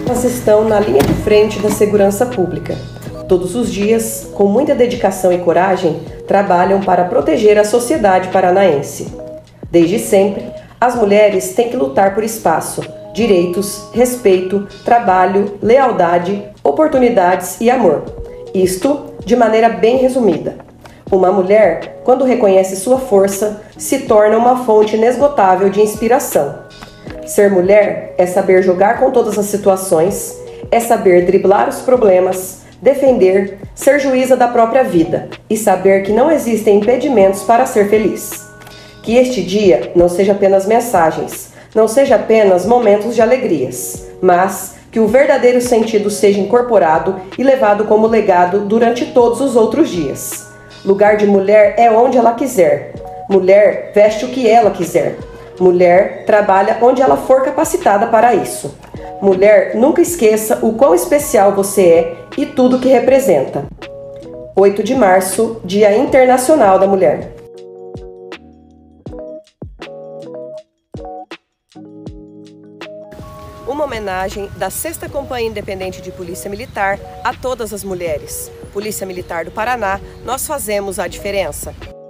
Elas estão na linha de frente da segurança pública. Todos os dias, com muita dedicação e coragem, trabalham para proteger a sociedade paranaense. Desde sempre, as mulheres têm que lutar por espaço, direitos, respeito, trabalho, lealdade, oportunidades e amor. Isto de maneira bem resumida. Uma mulher, quando reconhece sua força, se torna uma fonte inesgotável de inspiração. Ser mulher é saber jogar com todas as situações, é saber driblar os problemas, defender, ser juíza da própria vida e saber que não existem impedimentos para ser feliz. Que este dia não seja apenas mensagens, não seja apenas momentos de alegrias, mas que o verdadeiro sentido seja incorporado e levado como legado durante todos os outros dias. Lugar de mulher é onde ela quiser. Mulher veste o que ela quiser. Mulher trabalha onde ela for capacitada para isso. Mulher, nunca esqueça o quão especial você é e tudo que representa. 8 de março, Dia Internacional da Mulher. Uma homenagem da 6ª Companhia Independente de Polícia Militar a todas as mulheres. Polícia Militar do Paraná, nós fazemos a diferença.